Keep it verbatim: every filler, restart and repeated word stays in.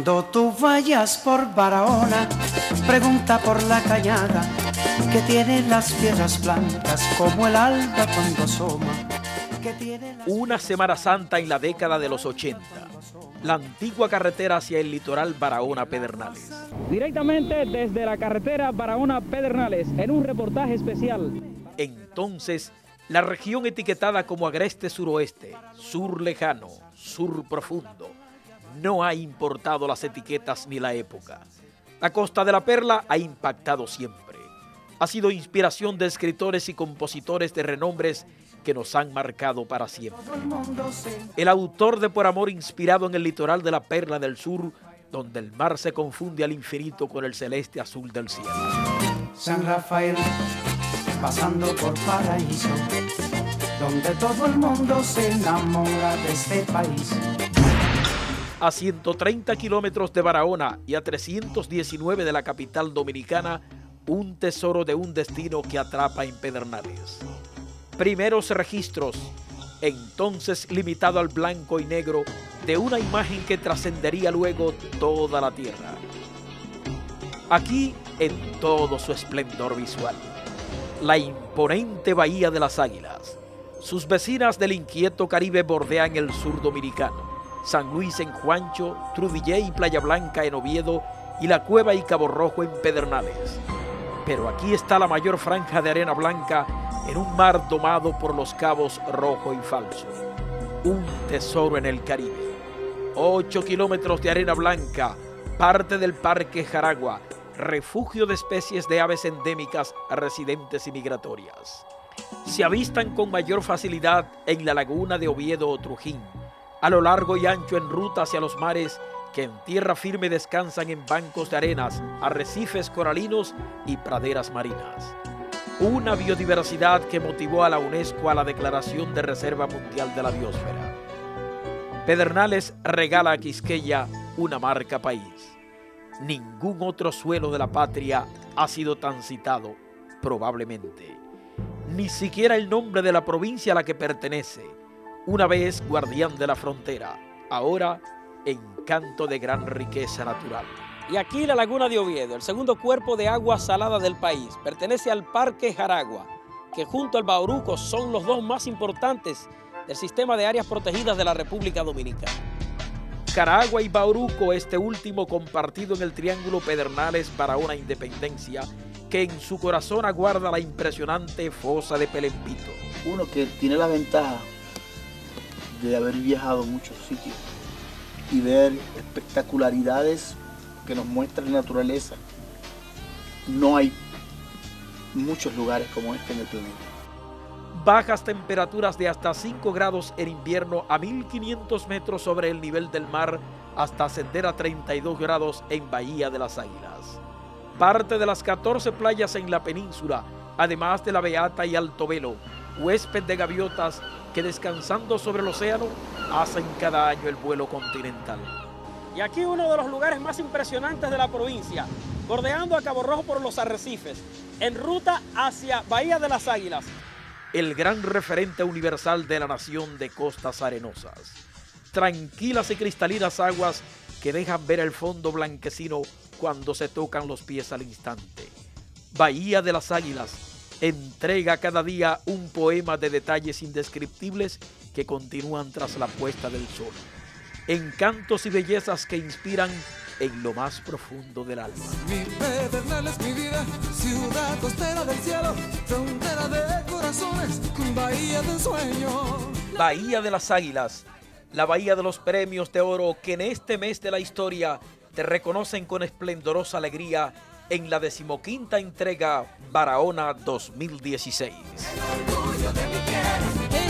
Cuando tú vayas por Barahona, pregunta por la cañada, que tiene las piedras blancas como el alba cuando asoma. Que tiene las Una Semana Santa en la década de los ochenta. La antigua carretera hacia el litoral Barahona-Pedernales. Directamente desde la carretera Barahona-Pedernales, en un reportaje especial. Entonces, la región etiquetada como agreste suroeste, sur lejano, sur profundo, no ha importado las etiquetas ni la época. La Costa de la Perla ha impactado siempre. Ha sido inspiración de escritores y compositores de renombres que nos han marcado para siempre. El autor de Por Amor, inspirado en el litoral de la Perla del Sur, donde el mar se confunde al infinito con el celeste azul del cielo. San Rafael, pasando por Paraíso, donde todo el mundo se enamora de este país. A ciento treinta kilómetros de Barahona y a trescientos diecinueve de la capital dominicana, un tesoro de un destino que atrapa en Pedernales. Primeros registros, entonces limitado al blanco y negro, de una imagen que trascendería luego toda la tierra. Aquí, en todo su esplendor visual, la imponente Bahía de las Águilas. Sus vecinas del inquieto Caribe bordean el sur dominicano. San Luis en Juancho, Trudillé y Playa Blanca en Oviedo y La Cueva y Cabo Rojo en Pedernales. Pero aquí está la mayor franja de arena blanca en un mar domado por los cabos Rojo y Falso. Un tesoro en el Caribe. Ocho kilómetros de arena blanca, parte del Parque Jaragua, refugio de especies de aves endémicas residentes y migratorias. Se avistan con mayor facilidad en la laguna de Oviedo o Trujín, a lo largo y ancho en ruta hacia los mares que en tierra firme descansan en bancos de arenas, arrecifes coralinos y praderas marinas. Una biodiversidad que motivó a la UNESCO a la declaración de Reserva Mundial de la Biosfera. Pedernales regala a Quisqueya una marca país. Ningún otro suelo de la patria ha sido tan citado, probablemente. Ni siquiera el nombre de la provincia a la que pertenece, una vez guardián de la frontera, ahora encanto de gran riqueza natural. Y aquí la laguna de Oviedo, el segundo cuerpo de agua salada del país, pertenece al Parque Jaragua, que junto al Bauruco son los dos más importantes del sistema de áreas protegidas de la República Dominicana. Jaragua y Bauruco, este último compartido en el triángulo Pedernales-Barahona-Independencia, que en su corazón aguarda la impresionante fosa de Pelempito. Uno que tiene la ventaja de haber viajado a muchos sitios y ver espectacularidades que nos muestra la naturaleza. No hay muchos lugares como este en el planeta. Bajas temperaturas de hasta cinco grados en invierno a mil quinientos metros sobre el nivel del mar hasta ascender a treinta y dos grados en Bahía de las Águilas. Parte de las catorce playas en la península, además de la Beata y Alto Velo, huésped de gaviotas que descansando sobre el océano hacen cada año el vuelo continental. Y aquí uno de los lugares más impresionantes de la provincia, bordeando a Cabo Rojo por los arrecifes, en ruta hacia Bahía de las Águilas. El gran referente universal de la nación de costas arenosas. Tranquilas y cristalinas aguas que dejan ver el fondo blanquecino cuando se tocan los pies al instante. Bahía de las Águilas entrega cada día un poema de detalles indescriptibles que continúan tras la puesta del sol. Encantos y bellezas que inspiran en lo más profundo del alma. Mi Pedernales, mi vida, ciudad costera del cielo, frontera de corazones, bahía de ensueño. Bahía de las Águilas, la bahía de los premios de oro que en este mes de la historia te reconocen con esplendorosa alegría en la decimoquinta entrega Barahona dos mil dieciséis. El orgullo de mi tierra.